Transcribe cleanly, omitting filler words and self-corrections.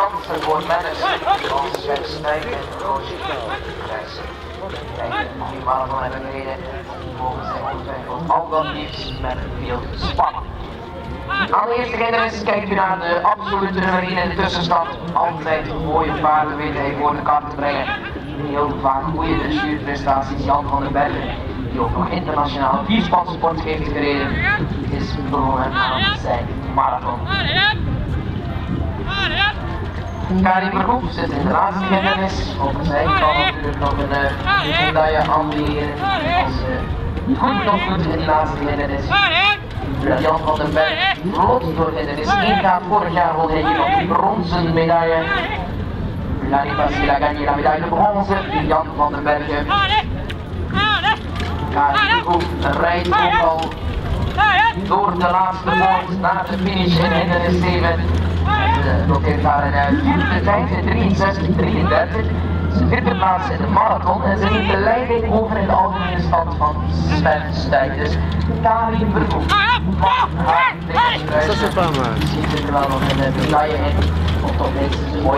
kansen voor mensen als wedstrijd en Roosje. Die marathon hebben gereden, volgens zijn ongetwijfeld al wel liefst met veel spanning. Aan de eerste hindernis kijkt u naar de absolute nummer 1 in de tussenstand. Altijd mooie paarden weet hij voor de kart te brengen. Heel vaak goede dressuurprestaties. Jan van den Bergen, die ook nog internationaal 4 Spaanse sporten heeft gereden, is begonnen aan zijn marathon. Karin Verhoef zit in de laatste hindernis. Op de zijkant natuurlijk nog een medaille aan de heren. Als ze goed nog doet in de laatste hindernis. Jan van den Berg vlot door hindernis 1 gaat. Vorig jaar won hij hier nog de bronzen medaille. L'année passée, il a gagné la médaille de bronze. Jan van den Bergen. Karin Verhoef rijdt ook al door de laatste bocht naar de finish in hindernis 7. Noteert daar een vierde tijd in 63-33. Zijn vierde plaats in de marathon en ze neemt de leiding over in de algemene stand van Sven. Dus Karin Verhoef mag haar kruisen. Misschien zit er wel nog een medaille in, of toch minstens een mooie.